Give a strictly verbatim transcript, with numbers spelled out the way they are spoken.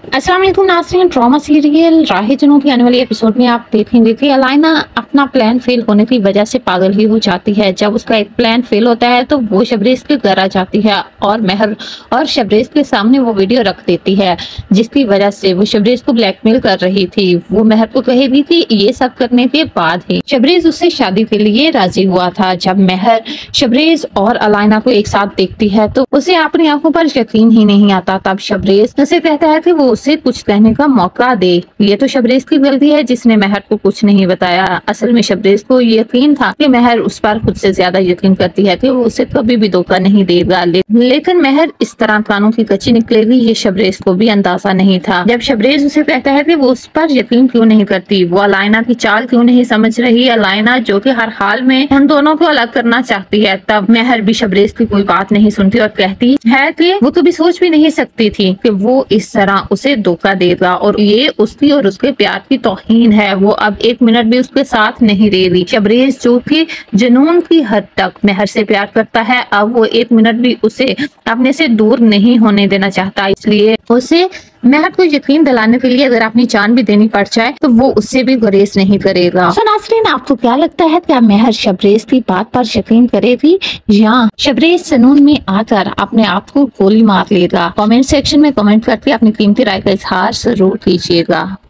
अस्सलाम वालेकुम नाज़रीन, ड्रामा सीरियल राहे जनों की आने वाली एपिसोड में आप देखेंगे कि अलाइना अपना प्लान फेल होने की वजह से पागल ही हो जाती है। जब उसका एक प्लान फेल होता है तो वो शबरेज के घर आ जाती है और महर और शबरेज के सामने वो वीडियो रख देती है, जिसकी वजह से वो शबरेज को ब्लैकमेल कर रही थी। वो महर को कहेगी कि ये सब करने के बाद ही शबरेज उससे शादी के लिए राजी हुआ था। जब महर शबरेज और अलाइना को एक साथ देखती है तो उसे अपनी आंखों पर यकीन ही नहीं आता। तब शबरेज उसे कहता है कि वो उसे कुछ कहने का मौका दे। ये तो शबरेज की गलती है जिसने महर को कुछ नहीं बताया। असल में शबरेज को यकीन था कि महर उस पर खुद से ज्यादा यकीन करती है कि वो उसे कभी भी धोखा नहीं देगा, ले, लेकिन महर इस तरह कानों की कच्ची निकलेगी ये शबरेज को भी अंदाजा नहीं था। जब शबरेज उसे कहता है कि वो उस पर यकीन क्यों नहीं करती, वो अलाइना की चाल क्यों नहीं समझ रही, अलाइना जो कि हर हाल में उन दोनों को अलग करना चाहती है, तब महर भी शबरेज की कोई बात नहीं सुनती और कहती है कि वो कभी सोच भी नहीं सकती थी कि वो इस तरह उसे धोखा देगा और ये उसकी और उसके प्यार की तौहीन है। वो अब एक मिनट भी उसके साथ नहीं रह रही। शबरेज जो कि जुनून की हद तक महर से प्यार करता है, अब वो एक मिनट भी उसे अपने से दूर नहीं होने देना चाहता, इसलिए उसे महर को यकीन दिलाने के लिए अगर अपनी जान भी देनी पड़ जाए तो वो उससे भी गुरेज नहीं करेगा। तो नाज़रीन, आपको क्या लगता है, क्या महर शबरेज की बात पर यकीन करेगी या शबरेज जुनून में आकर अपने आप को गोली मार लेगा? कमेंट सेक्शन में कमेंट करके अपनी कीमती राय का इजहार जरूर कीजिएगा।